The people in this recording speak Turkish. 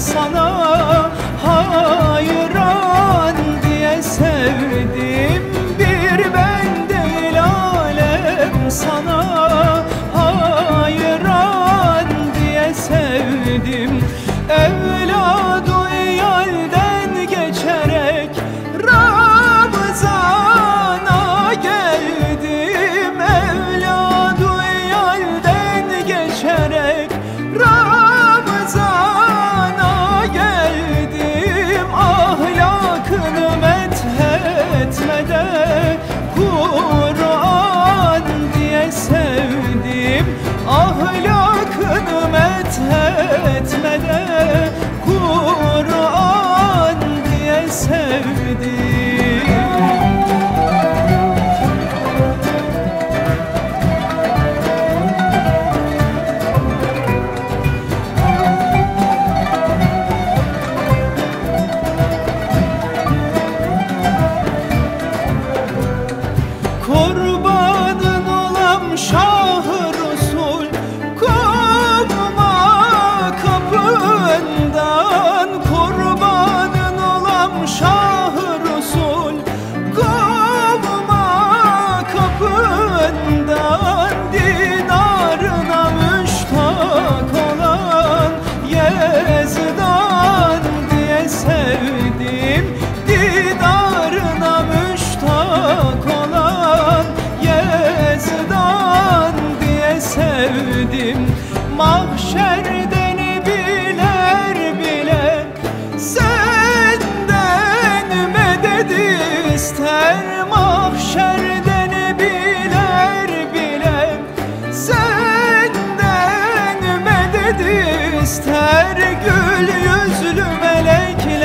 sana hayran diye sevdim. Bir ben değil alem sana hayran diye sevdim. Evladı yalden geçerek Ramazan'a geldim. Evladı yalden geçerek Ramazan'a geldim. Ahlakını methetmede Kur'an diye sevdim. Ahlakını methetmede Kur'an diye sevdim. Kurbanın olam Şah-ı Resul, kovma kapından. Kurbanın olam Şah-ı Resul, kovma kapından. Dinarına müştak olan Yezdan diye sevdim. Didarına müştak olan Yezdan diye sevdim. Mahşerden biler bile senden medet ister. Mahşerden biler bile senden medet ister. Gül yüzlü melekler